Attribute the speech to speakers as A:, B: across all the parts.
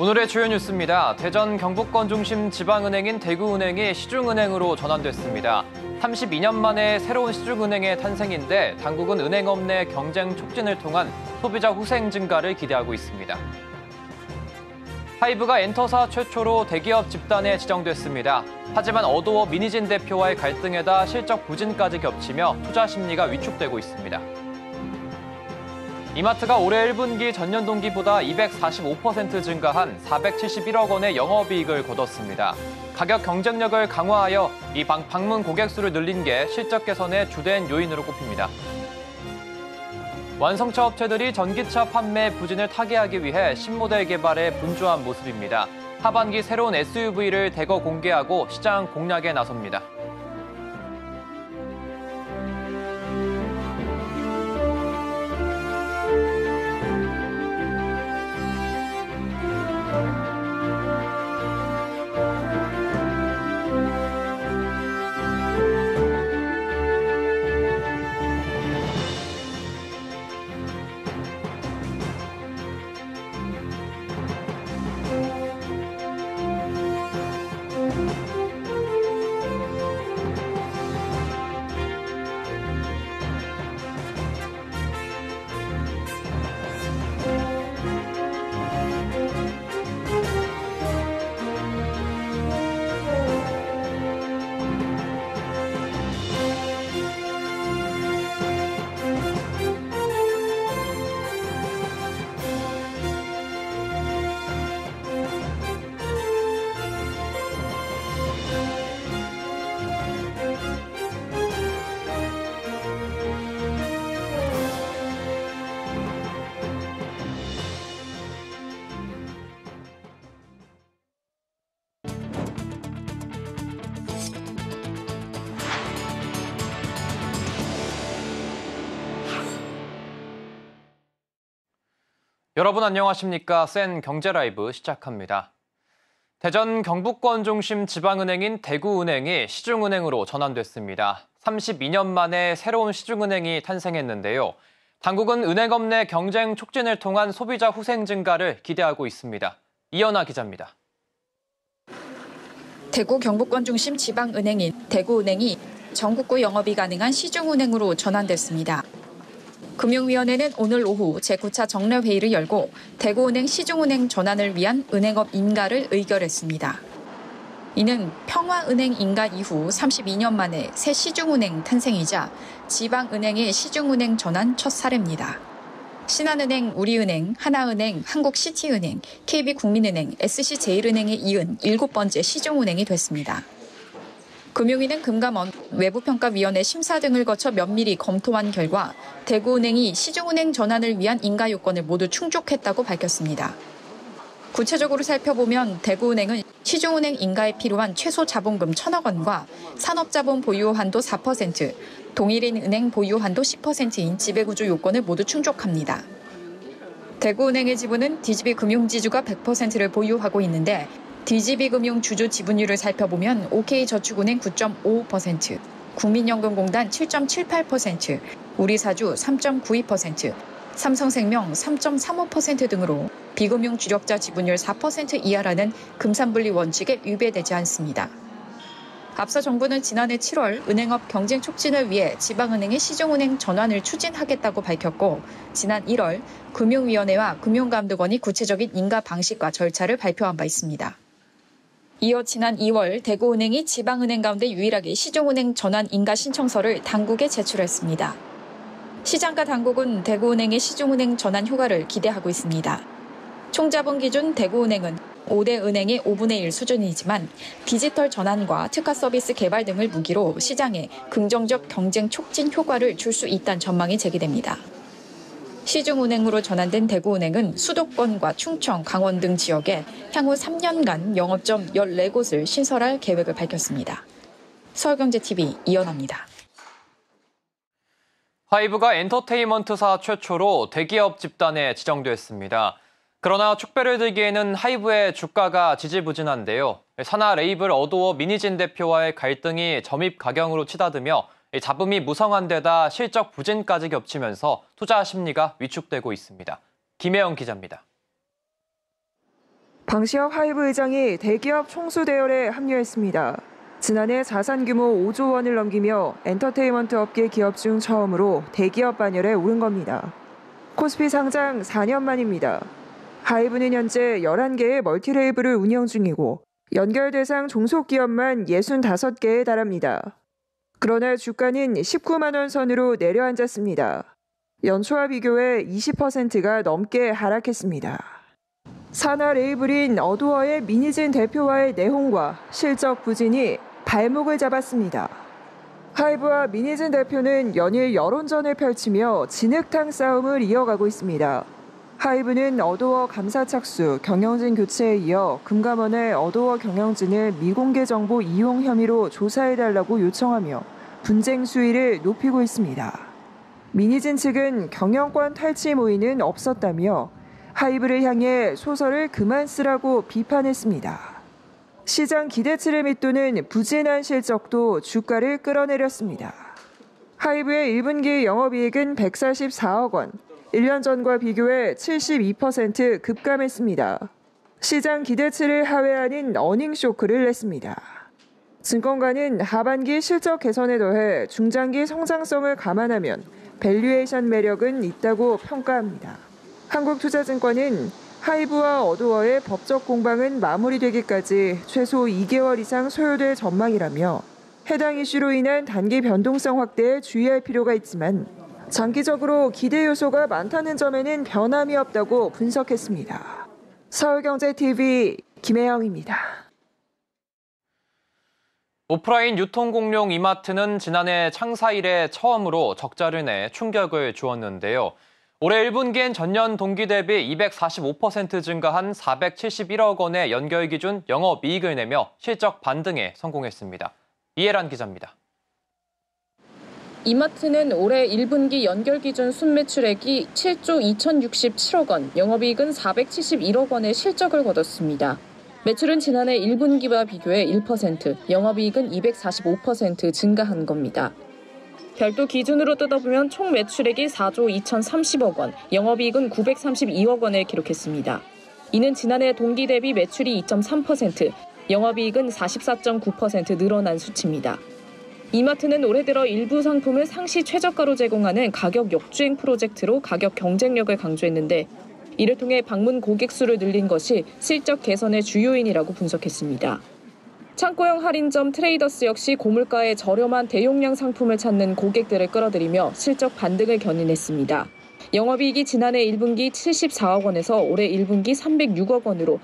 A: 오늘의 주요 뉴스입니다. 대전 경북권 중심 지방은행인 대구은행이 시중은행으로 전환됐습니다. 32년 만에 새로운 시중은행의 탄생인데 당국은 은행업 내 경쟁 촉진을 통한 소비자 후생 증가를 기대하고 있습니다. 하이브가 엔터사 최초로 대기업 집단에 지정됐습니다. 하지만 어도어 민희진 대표와의 갈등에다 실적 부진까지 겹치며 투자 심리가 위축되고 있습니다. 이마트가 올해 1분기 전년 동기보다 245% 증가한 471억 원의 영업이익을 거뒀습니다. 가격 경쟁력을 강화하여 이 방문 고객 수를 늘린 게 실적 개선의 주된 요인으로 꼽힙니다. 완성차 업체들이 전기차 판매 부진을 타개하기 위해 신모델 개발에 분주한 모습입니다. 하반기 새로운 SUV를 대거 공개하고 시장 공략에 나섭니다. 여러분 안녕하십니까? 센 경제라이브 시작합니다. 대전 경북권 중심 지방은행인 대구은행이 시중은행으로 전환됐습니다. 32년 만에 새로운 시중은행이 탄생했는데요. 당국은 은행업 내 경쟁 촉진을 통한 소비자 후생 증가를 기대하고 있습니다. 이연아 기자입니다.
B: 대구 경북권 중심 지방은행인 대구은행이 전국구 영업이 가능한 시중은행으로 전환됐습니다. 금융위원회는 오늘 오후 제9차 정례회의를 열고 대구은행 시중은행 전환을 위한 은행업 인가를 의결했습니다. 이는 평화은행 인가 이후 32년 만에 새 시중은행 탄생이자 지방은행의 시중은행 전환 첫 사례입니다. 신한은행, 우리은행, 하나은행, 한국시티은행, KB국민은행, SC제일은행에 이은 7번째 시중은행이 됐습니다. 금융위는 금감원, 외부평가위원회 심사 등을 거쳐 면밀히 검토한 결과 대구은행이 시중은행 전환을 위한 인가 요건을 모두 충족했다고 밝혔습니다. 구체적으로 살펴보면 대구은행은 시중은행 인가에 필요한 최소 자본금 1,000억 원과 산업자본 보유 한도 4%, 동일인 은행 보유 한도 10%인 지배구조 요건을 모두 충족합니다. 대구은행의 지분은 DGB금융지주가 100%를 보유하고 있는데 DGB금융 주주 지분율을 살펴보면 OK저축은행 9.55%, 국민연금공단 7.78%, 우리사주 3.92%, 삼성생명 3.35% 등으로 비금융 주력자 지분율 4% 이하라는 금산분리 원칙에 위배되지 않습니다. 앞서 정부는 지난해 7월 은행업 경쟁 촉진을 위해 지방은행의 시중은행 전환을 추진하겠다고 밝혔고 지난 1월 금융위원회와 금융감독원이 구체적인 인가 방식과 절차를 발표한 바 있습니다. 이어 지난 2월 대구은행이 지방은행 가운데 유일하게 시중은행 전환 인가 신청서를 당국에 제출했습니다. 시장과 당국은 대구은행의 시중은행 전환 효과를 기대하고 있습니다. 총자본 기준 대구은행은 5대 은행의 5분의 1 수준이지만 디지털 전환과 특화 서비스 개발 등을 무기로 시장에 긍정적 경쟁 촉진 효과를 줄 수 있다는 전망이 제기됩니다. 시중은행으로 전환된 대구은행은 수도권과 충청, 강원 등 지역에 향후 3년간 영업점 14곳을 신설할 계획을 밝혔습니다. 서울경제TV 이연아입니다.
A: 하이브가 엔터테인먼트사 최초로 대기업 집단에 지정됐습니다. 그러나 축배를 들기에는 하이브의 주가가 지지부진한데요. 산하 레이블 어도어 민희진 대표와의 갈등이 점입 가경으로 치닫으며 잡음이 무성한 데다 실적 부진까지 겹치면서 투자 심리가 위축되고 있습니다. 김혜영 기자입니다.
C: 방시혁 하이브 의장이 대기업 총수 대열에 합류했습니다. 지난해 자산 규모 5조 원을 넘기며 엔터테인먼트 업계 기업 중 처음으로 대기업 반열에 오른 겁니다. 코스피 상장 4년 만입니다. 하이브는 현재 11개의 멀티레이블을 운영 중이고 연결 대상 종속기업만 65개에 달합니다. 그러나 주가는 19만 원 선으로 내려앉았습니다. 연초와 비교해 20%가 넘게 하락했습니다. 산하 레이블인 어도어의 민희진 대표와의 내홍과 실적 부진이 발목을 잡았습니다. 하이브와 민희진 대표는 연일 여론전을 펼치며 진흙탕 싸움을 이어가고 있습니다. 하이브는 어도어 감사 착수, 경영진 교체에 이어 금감원에 어도어 경영진을 미공개 정보 이용 혐의로 조사해달라고 요청하며 분쟁 수위를 높이고 있습니다. 민희진 측은 경영권 탈취 모의는 없었다며 하이브를 향해 소설을 그만 쓰라고 비판했습니다. 시장 기대치를 밑도는 부진한 실적도 주가를 끌어내렸습니다. 하이브의 1분기 영업이익은 144억 원, 1년 전과 비교해 72% 급감했습니다. 시장 기대치를 하회하는 어닝 쇼크를 냈습니다. 증권가는 하반기 실적 개선에 더해 중장기 성장성을 감안하면 밸류에이션 매력은 있다고 평가합니다. 한국투자증권은 하이브와 어도어의 법적 공방은 마무리되기까지 최소 2개월 이상 소요될 전망이라며 해당 이슈로 인한 단기 변동성 확대에 주의할 필요가 있지만 장기적으로 기대 요소가 많다는 점에는 변함이 없다고 분석했습니다. 서울경제TV 김혜영입니다.
A: 오프라인 유통공룡 이마트는 지난해 창사 이래 처음으로 적자를 내 충격을 주었는데요. 올해 1분기엔 전년 동기 대비 245% 증가한 471억 원의 연결 기준 영업이익을 내며 실적 반등에 성공했습니다. 이해란 기자입니다.
B: 이마트는 올해 1분기 연결 기준 순매출액이 7조 2,067억 원, 영업이익은 471억 원의 실적을 거뒀습니다. 매출은 지난해 1분기와 비교해 1%, 영업이익은 245% 증가한 겁니다. 별도 기준으로 뜯어보면 총 매출액이 4조 2,030억 원, 영업이익은 932억 원을 기록했습니다. 이는 지난해 동기 대비 매출이 2.3%, 영업이익은 44.9% 늘어난 수치입니다. 이마트는 올해 들어 일부 상품을 상시 최저가로 제공하는 가격 역주행 프로젝트로 가격 경쟁력을 강조했는데 이를 통해 방문 고객 수를 늘린 것이 실적 개선의 주요인이라고 분석했습니다. 창고형 할인점 트레이더스 역시 고물가의 저렴한 대용량 상품을 찾는 고객들을 끌어들이며 실적 반등을 견인했습니다. 영업이익이 지난해 1분기 74억 원에서 올해 1분기 306억 원으로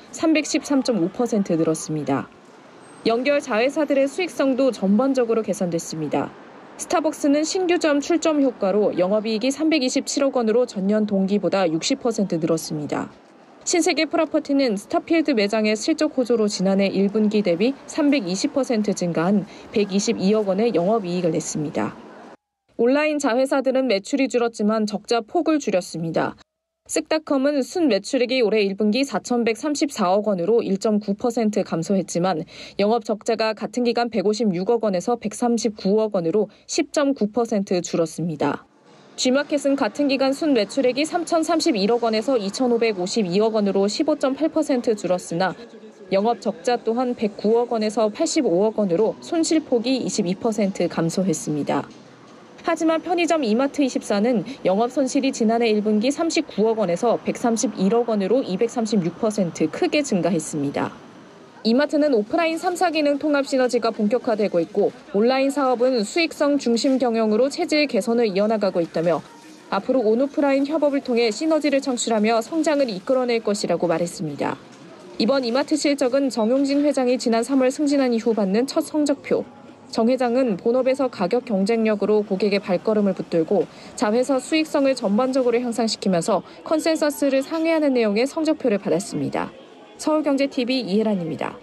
B: 313.5% 늘었습니다. 연결 자회사들의 수익성도 전반적으로 개선됐습니다. 스타벅스는 신규점 출점 효과로 영업이익이 327억 원으로 전년 동기보다 60% 늘었습니다. 신세계 프로퍼티는 스타필드 매장의 실적 호조로 지난해 1분기 대비 320% 증가한 122억 원의 영업이익을 냈습니다. 온라인 자회사들은 매출이 줄었지만 적자 폭을 줄였습니다. 쓱닷컴은 순매출액이 올해 1분기 4,134억 원으로 1.9% 감소했지만 영업 적자가 같은 기간 156억 원에서 139억 원으로 10.9% 줄었습니다. G마켓은 같은 기간 순매출액이 3,031억 원에서 2,552억 원으로 15.8% 줄었으나 영업 적자 또한 109억 원에서 85억 원으로 손실폭이 22% 감소했습니다. 하지만 편의점 이마트24는 영업 손실이 지난해 1분기 39억 원에서 131억 원으로 236% 크게 증가했습니다. 이마트는 오프라인 3사 기능 통합 시너지가 본격화되고 있고 온라인 사업은 수익성 중심 경영으로 체질 개선을 이어나가고 있다며 앞으로 온오프라인 협업을 통해 시너지를 창출하며 성장을 이끌어낼 것이라고 말했습니다. 이번 이마트 실적은 정용진 회장이 지난 3월 승진한 이후 받는 첫 성적표. 정 회장은 본업에서 가격 경쟁력으로 고객의 발걸음을 붙들고 자회사 수익성을 전반적으로 향상시키면서 컨센서스를 상회하는 내용의 성적표를 받았습니다. 서울경제TV 이혜란입니다.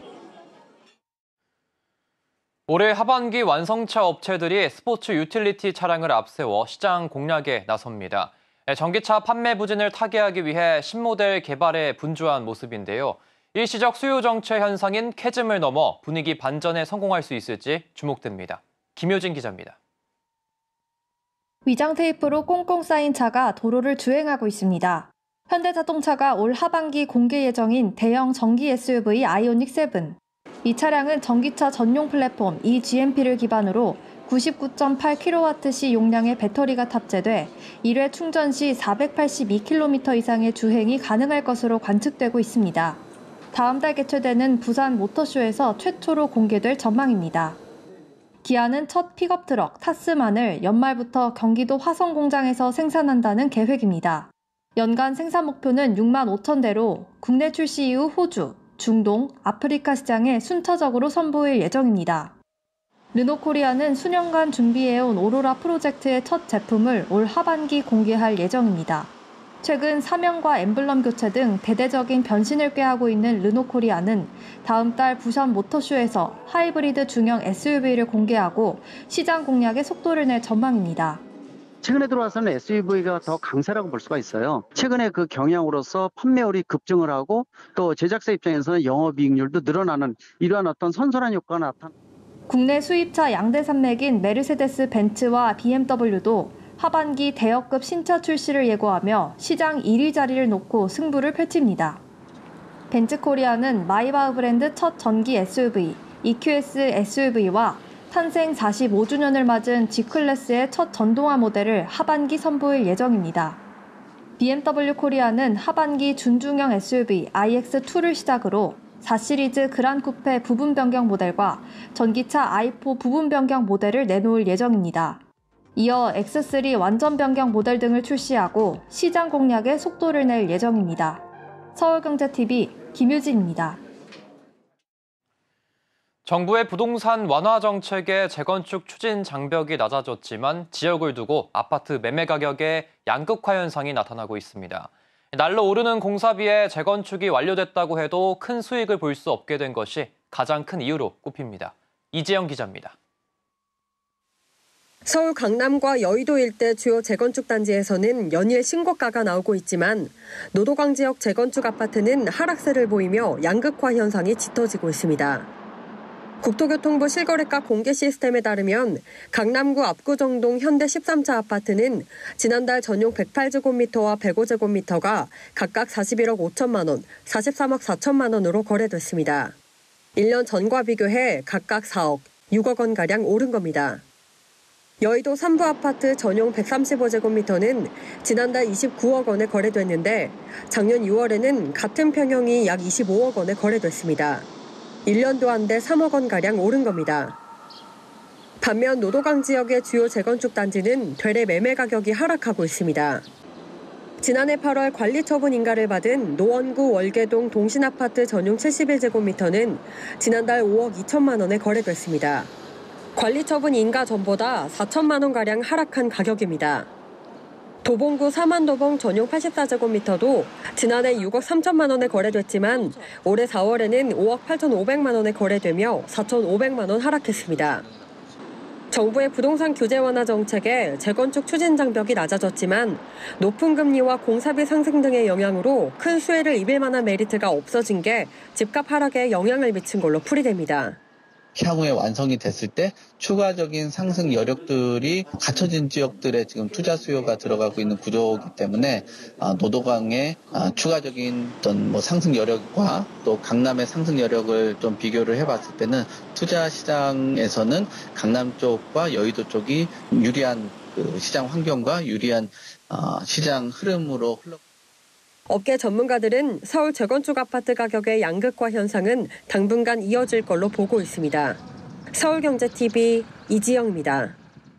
A: 올해 하반기 완성차 업체들이 스포츠 유틸리티 차량을 앞세워 시장 공략에 나섭니다. 전기차 판매 부진을 타개하기 위해 신모델 개발에 분주한 모습인데요. 일시적 수요 정체 현상인 캐즘을 넘어 분위기 반전에 성공할 수 있을지 주목됩니다. 김효진 기자입니다.
D: 위장 테이프로 꽁꽁 쌓인 차가 도로를 주행하고 있습니다. 현대자동차가 올 하반기 공개 예정인 대형 전기 SUV 아이오닉 7. 이 차량은 전기차 전용 플랫폼 eGMP를 기반으로 99.8kWh 용량의 배터리가 탑재돼 1회 충전 시 482km 이상의 주행이 가능할 것으로 관측되고 있습니다. 다음 달 개최되는 부산 모터쇼에서 최초로 공개될 전망입니다. 기아는 첫 픽업 트럭 타스만을 연말부터 경기도 화성 공장에서 생산한다는 계획입니다. 연간 생산 목표는 6만 5천 대로 국내 출시 이후 호주, 중동, 아프리카 시장에 순차적으로 선보일 예정입니다. 르노코리아는 수년간 준비해온 오로라 프로젝트의 첫 제품을 올 하반기 공개할 예정입니다. 최근 사명과 엠블럼 교체 등 대대적인 변신을 꾀하고 있는 르노코리아는 다음 달 부산 모터쇼에서 하이브리드 중형 SUV를 공개하고 시장 공략에 속도를 낼 전망입니다.
E: 최근에 들어와서는 SUV가 더 강세라고 볼 수가 있어요. 최근에 그 경향으로서 판매율이 급증을 하고 또 제작사 입장에서는 영업이익률도 늘어나는 이러한 어떤 선선한 효과가 나타납니다.
D: 국내 수입차 양대 산맥인 메르세데스 벤츠와 BMW도 하반기 대여급 신차 출시를 예고하며 시장 1위 자리를 놓고 승부를 펼칩니다. 벤츠코리아는 마이바흐 브랜드 첫 전기 SUV, EQS SUV와 탄생 45주년을 맞은 G클래스의 첫 전동화 모델을 하반기 선보일 예정입니다. BMW 코리아는 하반기 준중형 SUV iX2를 시작으로 4시리즈 그란 쿠페 부분 변경 모델과 전기차 i4 부분 변경 모델을 내놓을 예정입니다. 이어 X3 완전 변경 모델 등을 출시하고 시장 공략에 속도를 낼 예정입니다. 서울경제TV 김유진입니다.
A: 정부의 부동산 완화 정책에 재건축 추진 장벽이 낮아졌지만 지역을 두고 아파트 매매 가격의 양극화 현상이 나타나고 있습니다. 날로 오르는 공사비에 재건축이 완료됐다고 해도 큰 수익을 볼 수 없게 된 것이 가장 큰 이유로 꼽힙니다. 이재영 기자입니다.
F: 서울 강남과 여의도 일대 주요 재건축 단지에서는 연일 신고가가 나오고 있지만 노도강 지역 재건축 아파트는 하락세를 보이며 양극화 현상이 짙어지고 있습니다. 국토교통부 실거래가 공개 시스템에 따르면 강남구 압구정동 현대 13차 아파트는 지난달 전용 108제곱미터와 105제곱미터가 각각 41억 5천만 원, 43억 4천만 원으로 거래됐습니다. 1년 전과 비교해 각각 4억, 6억 원가량 오른 겁니다. 여의도 3부 아파트 전용 135제곱미터는 지난달 29억 원에 거래됐는데 작년 6월에는 같은 평형이 약 25억 원에 거래됐습니다. 1년도 안 돼 3억 원가량 오른 겁니다. 반면 노도강 지역의 주요 재건축 단지는 되레 매매 가격이 하락하고 있습니다. 지난해 8월 관리처분 인가를 받은 노원구 월계동 동신아파트 전용 71제곱미터는 지난달 5억 2천만 원에 거래됐습니다. 관리처분 인가 전보다 4천만 원가량 하락한 가격입니다. 도봉구 사만도봉 전용 84제곱미터도 지난해 6억 3천만 원에 거래됐지만 올해 4월에는 5억 8,500만 원에 거래되며 4,500만 원 하락했습니다. 정부의 부동산 규제 완화 정책에 재건축 추진 장벽이 낮아졌지만 높은 금리와 공사비 상승 등의 영향으로 큰 수혜를 입을 만한 메리트가 없어진 게 집값 하락에 영향을 미친 걸로 풀이됩니다.
G: 향후에 완성이 됐을 때 추가적인 상승 여력들이 갖춰진 지역들의 지금 투자 수요가 들어가고 있는 구조이기 때문에 노도강의 추가적인 어떤 상승 여력과 또 강남의 상승 여력을 좀 비교를 해봤을 때는 투자 시장에서는 강남 쪽과 여의도 쪽이 유리한 그 시장 환경과 유리한 시장 흐름으로
F: 업계 전문가들은 서울 재건축 아파트 가격의 양극화 현상은 당분간 이어질 걸로 보고 있습니다. 서울경제TV 이지영입니다.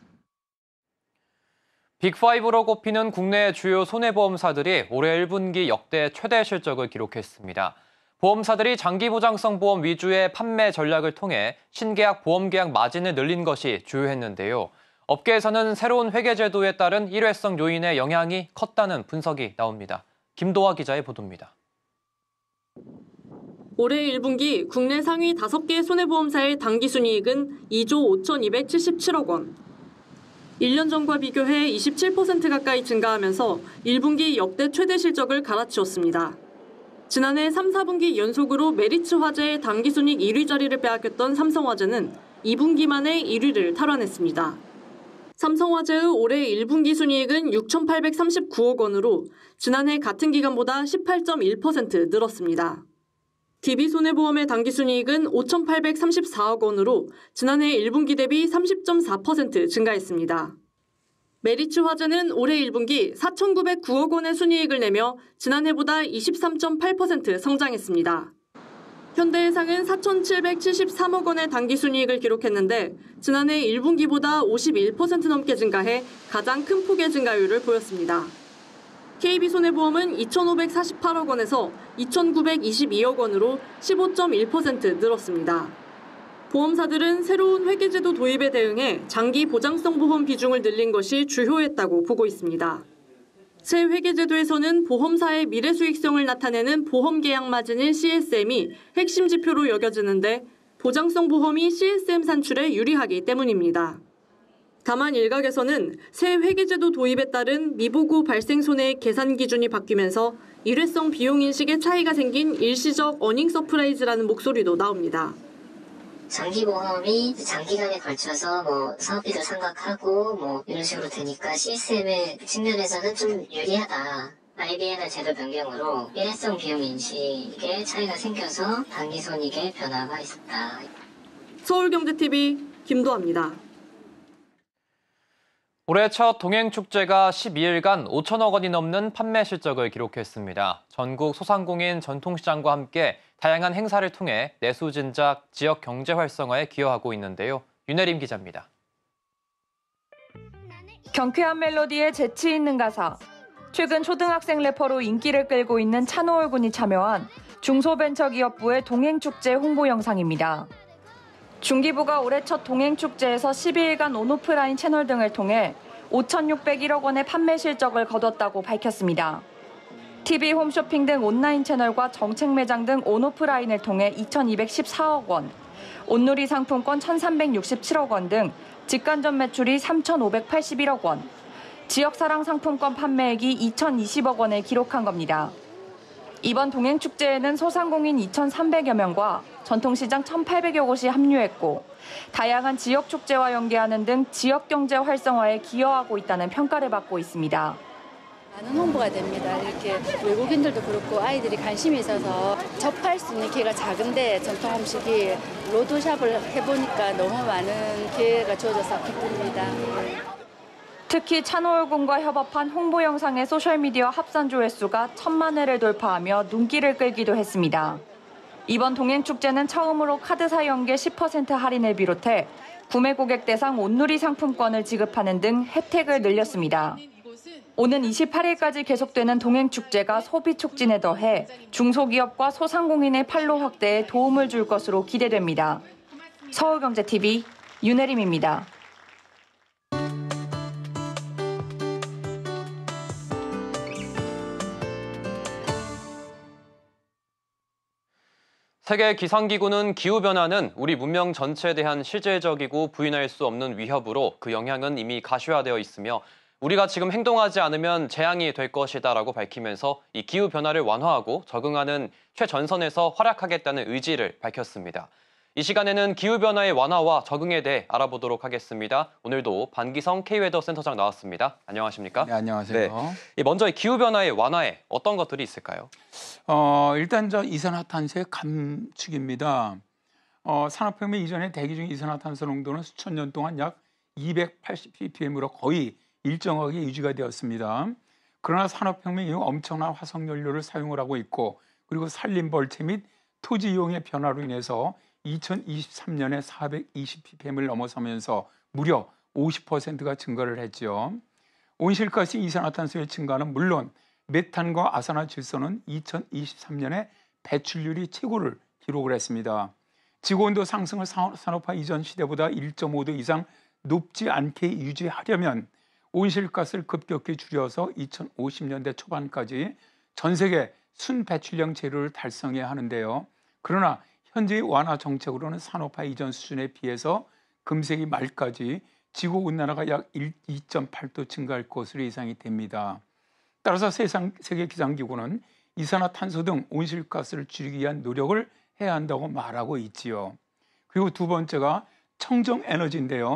A: 빅5로 꼽히는 국내 주요 손해보험사들이 올해 1분기 역대 최대 실적을 기록했습니다. 보험사들이 장기보장성 보험 위주의 판매 전략을 통해 신계약 보험계약 마진을 늘린 것이 주요했는데요. 업계에서는 새로운 회계제도에 따른 일회성 요인의 영향이 컸다는 분석이 나옵니다. 김도화 기자의 보도입니다.
H: 올해 1분기 국내 상위 5개 손해보험사의 당기순이익은 2조 5,277억 원. 1년 전과 비교해 27% 가까이 증가하면서 1분기 역대 최대 실적을 갈아치웠습니다. 지난해 3, 4분기 연속으로 메리츠 화재의 당기순이익 1위 자리를 빼앗겼던 삼성화재는 2분기 만에 1위를 탈환했습니다. 삼성화재의 올해 1분기 순이익은 6,839억 원으로 지난해 같은 기간보다 18.1% 늘었습니다. DB손해보험의 당기순이익은 5,834억 원으로 지난해 1분기 대비 30.4% 증가했습니다. 메리츠화재는 올해 1분기 4,909억 원의 순이익을 내며 지난해보다 23.8% 성장했습니다. 현대해상은 4,773억 원의 당기순이익을 기록했는데 지난해 1분기보다 51% 넘게 증가해 가장 큰 폭의 증가율을 보였습니다. KB손해보험은 2,548억 원에서 2,922억 원으로 15.1% 늘었습니다. 보험사들은 새로운 회계제도 도입에 대응해 장기 보장성 보험 비중을 늘린 것이 주효했다고 보고 있습니다. 새 회계제도에서는 보험사의 미래 수익성을 나타내는 보험 계약 마진인 CSM이 핵심 지표로 여겨지는데 보장성 보험이 CSM 산출에 유리하기 때문입니다. 다만 일각에서는 새 회계제도 도입에 따른 미보고 발생 손해의 계산 기준이 바뀌면서 일회성 비용 인식에 차이가 생긴 일시적 어닝 서프라이즈라는 목소리도 나옵니다.
I: 장기보험이 장기간에 걸쳐서 사업비도 상각하고 이런 식으로 되니까 CSM의 측면에서는 좀 유리하다. IBNR 제도 변경으로 일회성 비용 인식에 차이가 생겨서 당기손익의 변화가 있었다.
H: 서울경제TV 김도아입니다.
A: 올해 첫 동행축제가 12일간 5천억 원이 넘는 판매 실적을 기록했습니다. 전국 소상공인 전통시장과 함께 다양한 행사를 통해 내수 진작, 지역 경제 활성화에 기여하고 있는데요. 윤혜림 기자입니다.
J: 경쾌한 멜로디에 재치 있는 가사. 최근 초등학생 래퍼로 인기를 끌고 있는 찬호월 군이 참여한 중소벤처기업부의 동행축제 홍보 영상입니다. 중기부가 올해 첫 동행축제에서 12일간 온오프라인 채널 등을 통해 5,601억 원의 판매 실적을 거뒀다고 밝혔습니다. TV, 홈쇼핑 등 온라인 채널과 정책 매장 등 온오프라인을 통해 2,214억 원, 온누리 상품권 1,367억 원 등 직간접 매출이 3,581억 원, 지역사랑 상품권 판매액이 2,020억 원을 기록한 겁니다. 이번 동행축제에는 소상공인 2,300여 명과 전통시장 1,800여 곳이 합류했고 다양한 지역축제와 연계하는 등 지역경제 활성화에 기여하고 있다는 평가를 받고 있습니다.
K: 많은 홍보가 됩니다. 이렇게 외국인들도 그렇고 아이들이 관심이 있어서 접할 수 있는 기회가 작은데 전통 음식이 로드샵을 해보니까 너무 많은 기회가 주어져서 기쁩니다.
J: 특히 찬호월 군과 협업한 홍보 영상의 소셜미디어 합산 조회수가 1,000만 회를 돌파하며 눈길을 끌기도 했습니다. 이번 동행축제는 처음으로 카드사 연계 10% 할인을 비롯해 구매 고객 대상 온누리 상품권을 지급하는 등 혜택을 늘렸습니다. 오는 28일까지 계속되는 동행축제가 소비 촉진에 더해 중소기업과 소상공인의 판로 확대에 도움을 줄 것으로 기대됩니다. 서울경제TV 윤혜림입니다.
A: 세계기상기구는 기후변화는 우리 문명 전체에 대한 실질적이고 부인할 수 없는 위협으로 그 영향은 이미 가시화되어 있으며 우리가 지금 행동하지 않으면 재앙이 될 것이다라고 밝히면서 이 기후변화를 완화하고 적응하는 최전선에서 활약하겠다는 의지를 밝혔습니다. 이 시간에는 기후변화의 완화와 적응에 대해 알아보도록 하겠습니다. 오늘도 반기성 K웨더 센터장 나왔습니다. 안녕하십니까?
L: 네, 안녕하세요.
A: 네. 먼저 이 기후변화의 완화에 어떤 것들이 있을까요?
L: 일단 이산화탄소의 감축입니다. 산업혁명 이전에 대기 중 이산화탄소 농도는 수천 년 동안 약 280ppm으로 거의 일정하게 유지가 되었습니다. 그러나 산업혁명 이후 엄청난 화석연료를 사용을 하고 있고 그리고 산림벌채 및 토지 이용의 변화로 인해서 2023년에 420ppm을 넘어서면서 무려 50%가 증가를 했죠. 온실가스 이산화탄소의 증가는 물론 메탄과 아산화질소는 2023년에 배출률이 최고를 기록을 했습니다. 지구온도 상승을 산업화 이전 시대보다 1.5도 이상 높지 않게 유지하려면 온실가스를 급격히 줄여서 2050년대 초반까지 전 세계 순배출량 제로를 달성해야 하는데요. 그러나 현재의 완화 정책으로는 산업화 이전 수준에 비해서 금세기 말까지 지구온난화가 약 2.8도 증가할 것으로 예상이 됩니다. 따라서 세계기상기구는 이산화탄소 등 온실가스를 줄이기 위한 노력을 해야 한다고 말하고 있지요. 그리고 두 번째가 청정에너지인데요.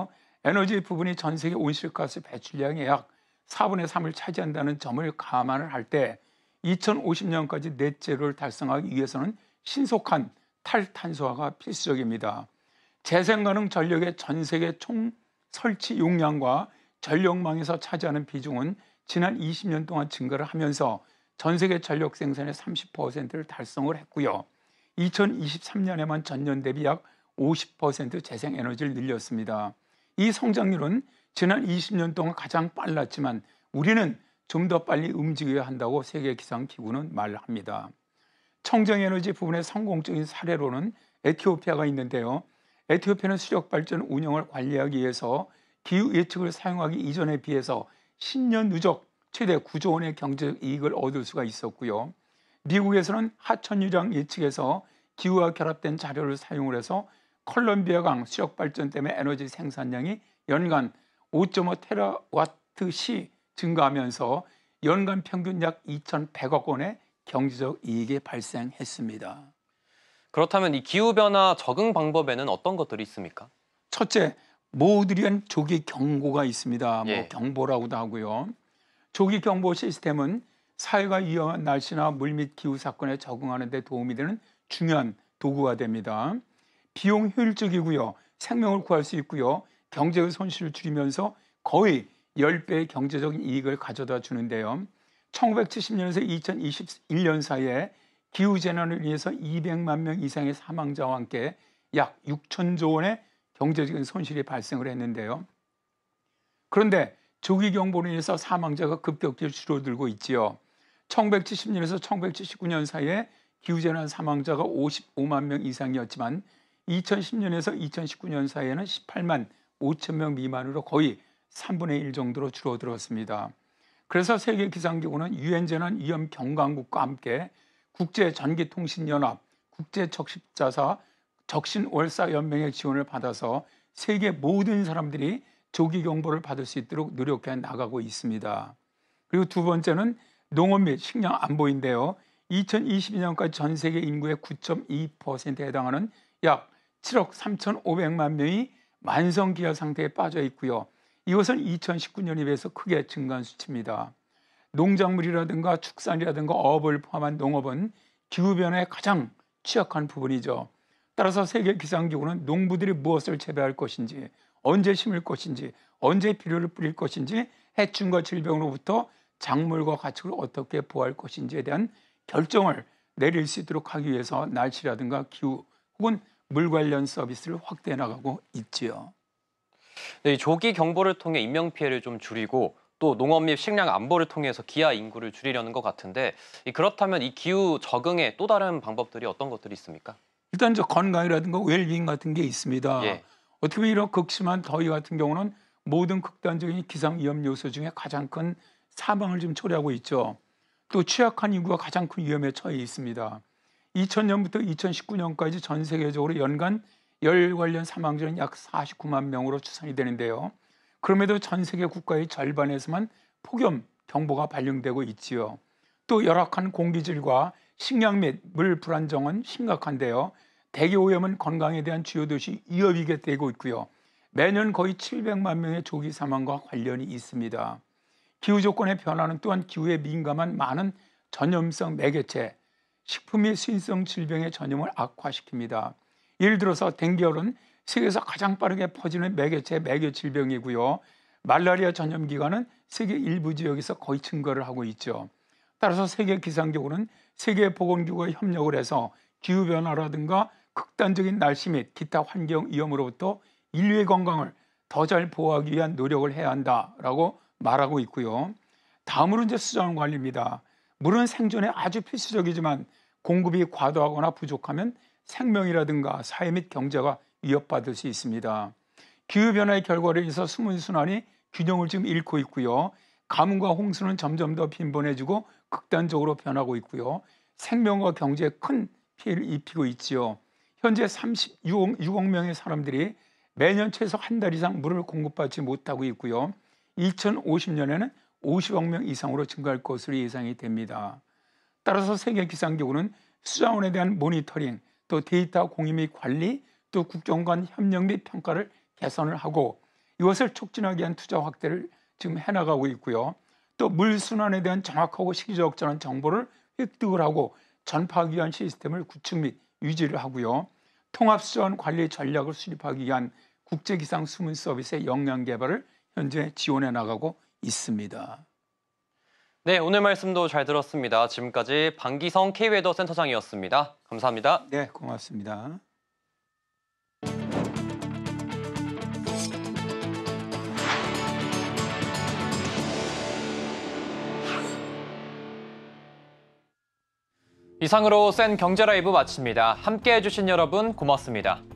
L: 에너지 부분이 전 세계 온실가스 배출량의 약 4분의 3을 차지한다는 점을 감안을 할 때 2050년까지 넷제로를 달성하기 위해서는 신속한 탈탄소화가 필수적입니다. 재생가능 전력의 전 세계 총 설치 용량과 전력망에서 차지하는 비중은 지난 20년 동안 증가를 하면서 전 세계 전력 생산의 30%를 달성을 했고요. 2023년에만 전년 대비 약 50% 재생에너지를 늘렸습니다. 이 성장률은 지난 20년 동안 가장 빨랐지만 우리는 좀 더 빨리 움직여야 한다고 세계기상기구는 말합니다. 청정에너지 부분의 성공적인 사례로는 에티오피아가 있는데요. 에티오피아는 수력발전 운영을 관리하기 위해서 기후 예측을 사용하기 이전에 비해서 10년 누적 최대 9조 원의 경제적 이익을 얻을 수가 있었고요. 미국에서는 하천유량 예측에서 기후와 결합된 자료를 사용을 해서 콜롬비아강 수력발전 때문에 에너지 생산량이 연간 5.5 테라와트시 증가하면서 연간 평균 약 2,100억 원의 경제적 이익이 발생했습니다.
A: 그렇다면 이 기후변화 적응 방법에는 어떤 것들이 있습니까?
L: 첫째, 모두를 위한 조기 경고가 있습니다.
A: 예.
L: 경보라고도 하고요. 조기 경보 시스템은 사회가 위험한 날씨나 물 및 기후 사건에 적응하는 데 도움이 되는 중요한 도구가 됩니다. 비용 효율적이고요. 생명을 구할 수 있고요. 경제의 손실을 줄이면서 거의 10배의 경제적인 이익을 가져다 주는데요. 1970년에서 2021년 사이에 기후재난을 위해서 200만 명 이상의 사망자와 함께 약 6천조 원의 경제적인 손실이 발생을 했는데요. 그런데 조기 경보로 인해서 사망자가 급격히 줄어들고 있지요. 1970년에서 1979년 사이에 기후재난 사망자가 55만 명 이상이었지만 2010년에서 2019년 사이에는 18만 5천 명 미만으로 거의 3분의 1 정도로 줄어들었습니다. 그래서 세계기상기구는 유엔재난위험경강국과 함께 국제전기통신연합, 국제적십자사, 적신월사연맹의 지원을 받아서 세계 모든 사람들이 조기 경보를 받을 수 있도록 노력해 나가고 있습니다. 그리고 두 번째는 농업 및 식량 안보인데요. 2022년까지 전 세계 인구의 9.2%에 해당하는 약 7억 3,500만 명이 만성기아 상태에 빠져 있고요. 이것은 2019년에 비해서 크게 증가한 수치입니다. 농작물이라든가 축산이라든가 어업을 포함한 농업은 기후변화에 가장 취약한 부분이죠. 따라서 세계기상기구는 농부들이 무엇을 재배할 것인지, 언제 심을 것인지, 언제 비료를 뿌릴 것인지, 해충과 질병으로부터 작물과 가축을 어떻게 보호할 것인지에 대한 결정을 내릴 수 있도록 하기 위해서 날씨라든가 기후 혹은 물 관련 서비스를 확대해 나가고 있지요.
A: 네, 이 조기 경보를 통해 인명 피해를 좀 줄이고 또 농업 및 식량 안보를 통해서 기아 인구를 줄이려는 것 같은데 그렇다면 이 기후 적응의 또 다른 방법들이 어떤 것들이 있습니까?
L: 일단 건강이라든가 웰빙 같은 게 있습니다.
A: 예.
L: 어떻게 보면 이런 극심한 더위 같은 경우는 모든 극단적인 기상 위험 요소 중에 가장 큰 사망을 지금 초래하고 있죠. 또 취약한 인구가 가장 큰 위험에 처해 있습니다. 2000년부터 2019년까지 전 세계적으로 연간 열 관련 사망자는 약 49만 명으로 추산이 되는데요. 그럼에도 전 세계 국가의 절반에서만 폭염 경보가 발령되고 있지요. 또 열악한 공기질과 식량 및 물 불안정은 심각한데요. 대기 오염은 건강에 대한 주요 도시 위협이게 되고 있고요. 매년 거의 700만 명의 조기 사망과 관련이 있습니다. 기후 조건의 변화는 또한 기후에 민감한 많은 전염성 매개체, 식품 및 수인성 질병의 전염을 악화시킵니다. 예를 들어서 댕기열은 세계에서 가장 빠르게 퍼지는 매개체 매개 질병이고요. 말라리아 전염 기간은 세계 일부 지역에서 거의 증가를 하고 있죠. 따라서 세계기상기구는 세계보건기구와 협력을 해서 기후변화라든가 극단적인 날씨 및 기타 환경 위험으로부터 인류의 건강을 더 잘 보호하기 위한 노력을 해야 한다라고 말하고 있고요. 다음으로 이제 수자원 관리입니다. 물은 생존에 아주 필수적이지만 공급이 과도하거나 부족하면 생명이라든가 사회 및 경제가 위협받을 수 있습니다. 기후변화의 결과로 인해서 수문순환이 균형을 지금 잃고 있고요. 가뭄과 홍수는 점점 더 빈번해지고 극단적으로 변하고 있고요. 생명과 경제에 큰 피해를 입히고 있지요. 현재 36억 명의 사람들이 매년 최소 한 달 이상 물을 공급받지 못하고 있고요. 2050년에는 50억 명 이상으로 증가할 것으로 예상이 됩니다. 따라서 세계기상기구는 수자원에 대한 모니터링, 또 데이터 공유 및 관리, 또 국경 간 협력 및 평가를 개선을 하고 이것을 촉진하기 위한 투자 확대를 지금 해나가고 있고요. 또 물 순환에 대한 정확하고 시기적절한 정보를 획득을 하고 전파하기 위한 시스템을 구축 및 유지를 하고요. 통합수자원 관리 전략을 수립하기 위한 국제기상 수문 서비스의 역량 개발을 현재 지원해 나가고 있습니다.
A: 네, 오늘 말씀도 잘 들었습니다. 지금까지 방기성 K웨더 센터장이었습니다. 감사합니다.
L: 네, 고맙습니다.
A: 이상으로 센 경제 라이브 마칩니다. 함께해 주신 여러분 고맙습니다.